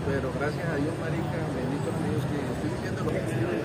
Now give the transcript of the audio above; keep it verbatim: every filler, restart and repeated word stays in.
pero gracias a Dios, marica, bendito Dios, que estoy viviendo lo que